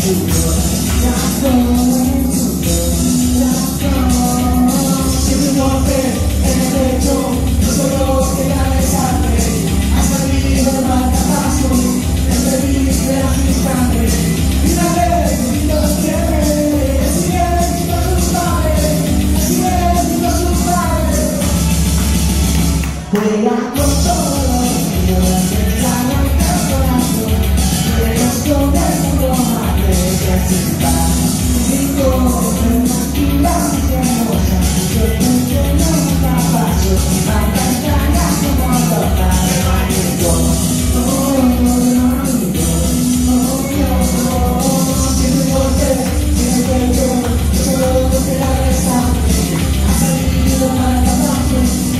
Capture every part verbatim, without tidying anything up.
Juega con todo, y ahora se sale el corazón. Juegas con el mundo más que así va. Y todo una gimnasia hermosa. Yo pensé no está fácil. Manda extraña como loca de mágico. Oh, mágico. Oh, Dios, oh, siempre por qué, siempre yo. Yo solo te la besarte. Ha salido para la paz.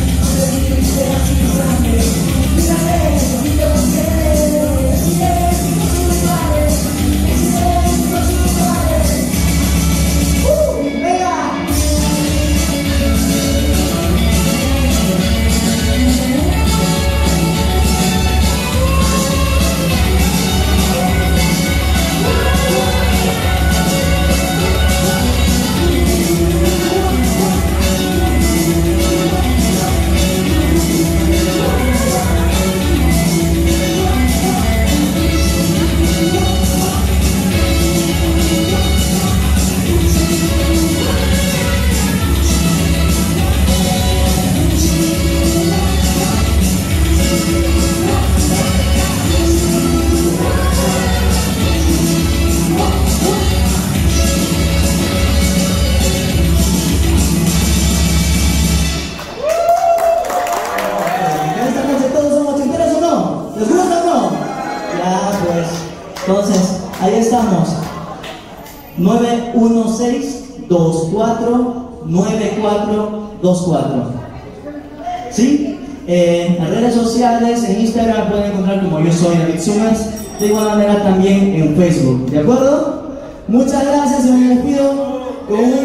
Entonces, ahí estamos. nueve uno seis, dos cuatro, nueve cuatro dos cuatro. ¿Sí? Eh, en las redes sociales, en Instagram pueden encontrar como yo soy David Summers. De igual manera también en Facebook. ¿De acuerdo? Muchas gracias y me despido con un